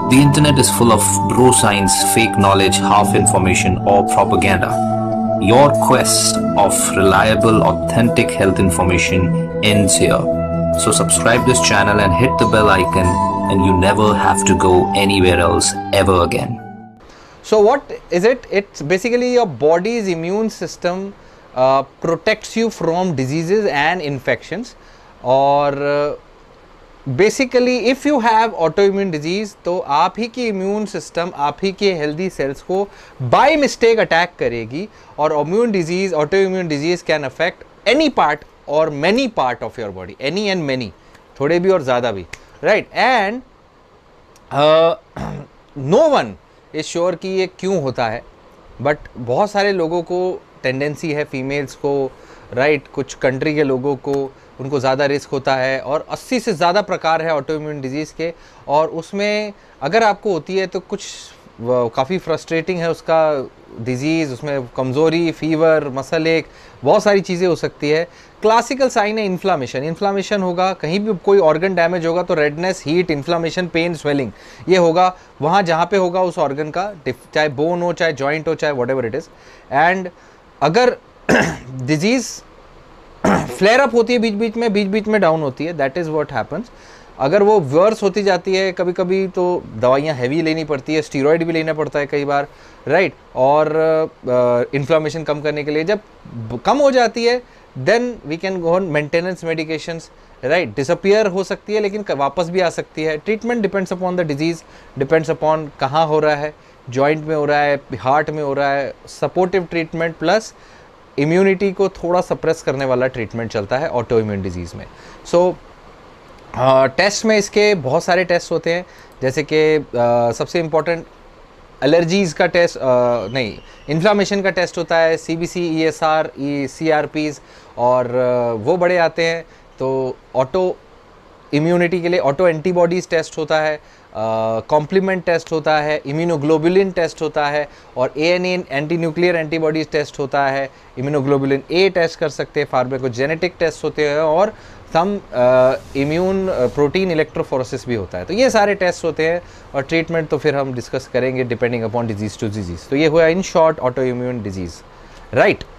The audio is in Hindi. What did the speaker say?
The internet is full of bro science, fake knowledge, half information, or propaganda. Your quest of reliable, authentic health information ends here. So subscribe this channel and hit the bell icon, and you never have to go anywhere else ever again. So what is it? It's basically your body's immune system protects you from diseases and infections. और basically if you have autoimmune disease तो आप ही की इम्यून सिस्टम आप ही के हेल्दी सेल्स को बाय मिस्टेक अटैक करेगी. और immune disease, autoimmune disease can affect any part और many part of your body, any and many, थोड़े भी और ज़्यादा भी, right. And no one is sure कि ये क्यों होता है, बट बहुत सारे लोगों को टेंडेंसी है, फीमेल्स को, राइट, कुछ कंट्री के लोगों को, उनको ज़्यादा रिस्क होता है. और 80 से ज़्यादा प्रकार है ऑटोइम्यून डिजीज़ के, और उसमें अगर आपको होती है तो कुछ काफ़ी फ्रस्ट्रेटिंग है उसका डिजीज़. उसमें कमज़ोरी, फीवर, मसल एक, बहुत सारी चीज़ें हो सकती है. क्लासिकल साइन है इन्फ्लामेशन. इन्फ्लामेशन होगा, कहीं भी कोई ऑर्गन डैमेज होगा तो redness, heat, inflammation, pain, swelling, ये होगा वहाँ जहाँ पे होगा उस ऑर्गन का, चाहे बोन हो, चाहे जॉइंट हो, चाहे whatever it is. And अगर डिजीज़ फ्लेयर अप होती है बीच बीच में डाउन होती है, दैट इज़ व्हाट हैपन्स. अगर वो वर्स होती जाती है कभी कभी तो दवाइयाँ हैवी लेनी पड़ती है, स्टीरॉयड भी लेना पड़ता है कई बार, राइट. और इन्फ्लामेशन कम करने के लिए जब कम हो जाती है then we can go on maintenance medications, right. Disappear हो सकती है लेकिन वापस भी आ सकती है. Treatment depends upon the disease, depends upon कहाँ हो रहा है, जॉइंट में हो रहा है, हार्ट में हो रहा है. सपोर्टिव ट्रीटमेंट प्लस इम्यूनिटी को थोड़ा सप्रेस करने वाला ट्रीटमेंट चलता है ऑटो इम्यून डिजीज़ में. सो टेस्ट में इसके बहुत सारे टेस्ट होते हैं, जैसे कि सबसे इम्पोर्टेंट एलर्जीज़ का टेस्ट, नहीं, इन्फ्लामेशन का टेस्ट होता है, CBC, ESR, CRPs, और वो बड़े आते हैं. तो ऑटो इम्यूनिटी के लिए ऑटो एंटीबॉडीज़ टेस्ट होता है, कॉम्प्लीमेंट टेस्ट होता है, इम्यूनोग्लोबुलिन टेस्ट होता है, और ANA anti nuclear antibodies test होता है. इम्यूनोग्लोबुलिन A टेस्ट कर सकते हैं, फार्माकोजेनेटिक टेस्ट होते हैं, और सम इम्यून प्रोटीन इलेक्ट्रोफोरेसिस भी होता है. तो ये सारे टेस्ट होते हैं, और ट्रीटमेंट तो फिर हम डिस्कस करेंगे depending upon disease to disease. तो ये हुआ in short auto immune disease, right.